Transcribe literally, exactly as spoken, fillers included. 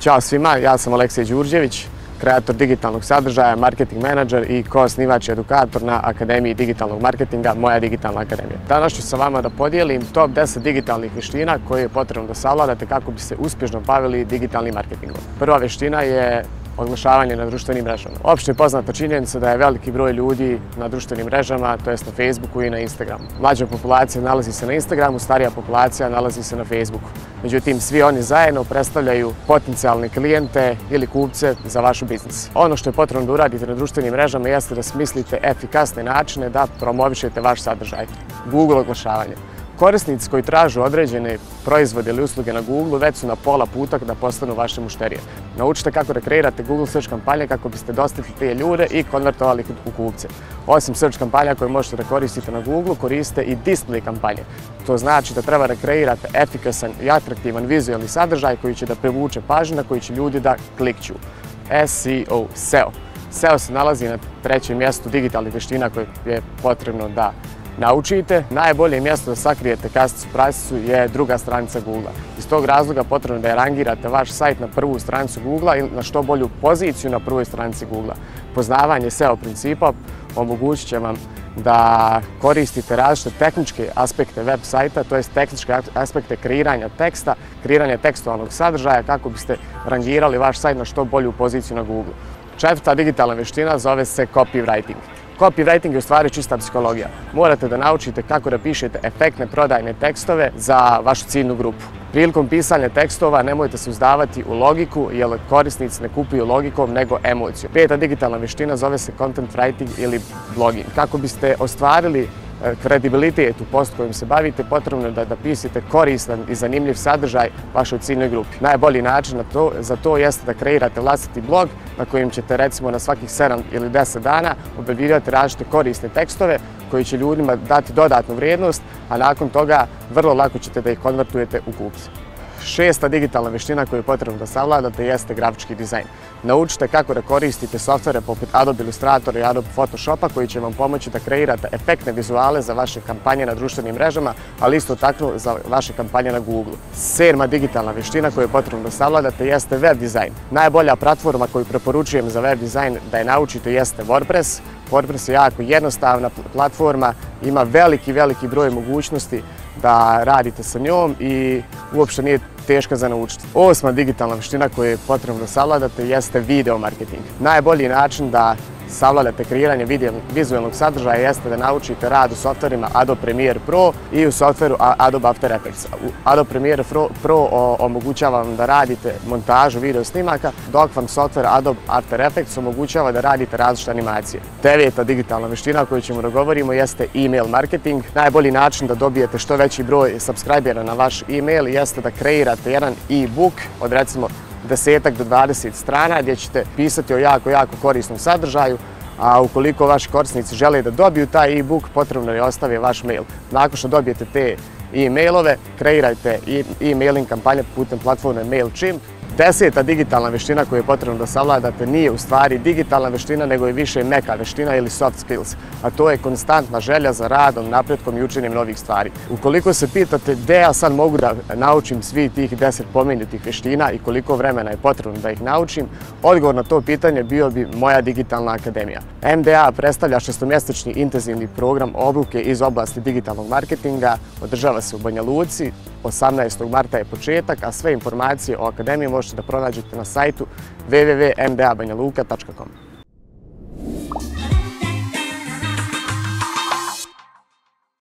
Ćao svima, ja sam Aleksej Đurđević, kreator digitalnog sadržaja, marketing menadžer i ko-osnivač i edukator na Akademiji digitalnog marketinga Moja digitalna akademija. Danas ću sa vama da podijelim top deset digitalnih vještina koje je potrebno da savladate kako bi se uspješno bavili digitalnim marketingom. Prva vještina je oglašavanje na društvenim mrežama. Opšte je poznata činjenica da je veliki broj ljudi na društvenim mrežama, to jest na Facebooku i na Instagramu. Mlađa populacija nalazi se na Instagramu, starija populacija nalazi se na Facebooku. Međutim, svi oni zajedno predstavljaju potencijalne klijente ili kupce za vaš biznis. Ono što je potrebno da uradite na društvenim mrežama jeste da smislite efikasne načine da promovišete vaš sadržaj. Google oglašavanje. Korisnici koji traže određene proizvode ili usluge na Google već su na pola puta da postanu vaše mušterije. Naučite kako da kreirate Google search kampanje kako biste dostigli te ljude i konvertovali ih u kupce. Osim search kampanja koje možete da koristite na Google, koristite i display kampanje. To znači da treba da kreirate efikasan i atraktivan vizualni sadržaj koji će da privuče pažnju na koji će ljudi da klikću. S E O, S E O. S E O se nalazi na trećem mjestu digitalnih vještina koje je potrebno da naučite. Najbolje mjesto da sakrijete kasicu prasicu je druga stranica Google. Iz tog razloga potrebno da je rangirate vaš sajt na prvu stranicu Google ili na što bolju poziciju na prvoj stranici Google. Poznavanje S E O principa omogućit će vam da koristite različite tehničke aspekte web sajta, to jest tehničke aspekte kreiranja teksta, kreiranja tekstualnog sadržaja kako biste rangirali vaš sajt na što bolju poziciju na Google. Četvrta digitalna vještina zove se copywriting. Copywriting je u stvari čista psihologija. Morate da naučite kako da pišete efektne prodajne tekstove za vašu ciljnu grupu. Prilikom pisanja tekstova nemojte se uzdavati u logiku, jer korisnici ne kupuju logikom nego emocijom. Peta digitalna vještina zove se content writing ili blogging. Kako biste ostvarili kredibilitet u postu kojim se bavite, potrebno je da, da pisate koristan i zanimljiv sadržaj vašoj ciljnoj grupi. Najbolji način to, za to jeste da kreirate vlastiti blog na kojem ćete recimo na svakih sedam ili deset dana objavljivati različite korisne tekstove koji će ljudima dati dodatnu vrijednost, a nakon toga vrlo lako ćete da ih konvertujete u kupce. Šesta digitalna vještina koju je potrebno da savladate jeste grafički dizajn. Naučite kako da koristite softvere poput Adobe Illustratora i Adobe Photoshopa koji će vam pomoći da kreirate efektne vizuale za vaše kampanje na društvenim mrežama, ali isto tako za vaše kampanje na Google. Sedma digitalna vještina koju je potrebno da savladate jeste web dizajn. Najbolja platforma koju preporučujem za web dizajn da je naučite jeste WordPress. WordPress je jako jednostavna platforma, ima veliki, veliki broj mogućnosti da radite sa njom i uopšte nije teška za naučiti. Osma digitalna vještina koju je potrebno da savladate jeste video marketing. Najbolji način da savladate kreiranje vizualnog sadržaja jeste da naučite rad u softverima Adobe Premiere Pro i u softveru Adobe After Effects. Adobe Premiere Pro omogućava vam da radite montažu video snimaka, dok vam softver Adobe After Effects omogućava da radite različite animacije. Deveta digitalna vještina o kojoj ćemo da govorimo jeste e-mail marketing. Najbolji način da dobijete što veći broj subscribera na vaš e-mail jeste da kreirate jedan e-book od recimo desetak do dvadeset strana gdje ćete pisati o jako, jako korisnom sadržaju, a ukoliko vaši korisnici žele da dobiju taj e-book, potrebno je ostaviti vaš mail. Nakon što dobijete te e-mailove, kreirajte e-mailing kampanje putem platforme MailChimp. Deseta digitalna vještina koju je potrebno da savladate nije u stvari digitalna vještina, nego je više meka vještina ili soft skills, a to je konstantna želja za radom, napretkom i učenjem novih stvari. Ukoliko se pitate gdje ja sad mogu da naučim svi tih deset pomenutih vještina i koliko vremena je potrebno da ih naučim, odgovor na to pitanje bio bi Moja digitalna akademija. M D A predstavlja šestomjesečni intenzivni program obuke iz oblasti digitalnog marketinga, održava se u Banja Luci, osamnaestog marta je početak, a sve informacije o akademiji možete da pronađete na sajtu w w w tačka m d a banja luka tačka com.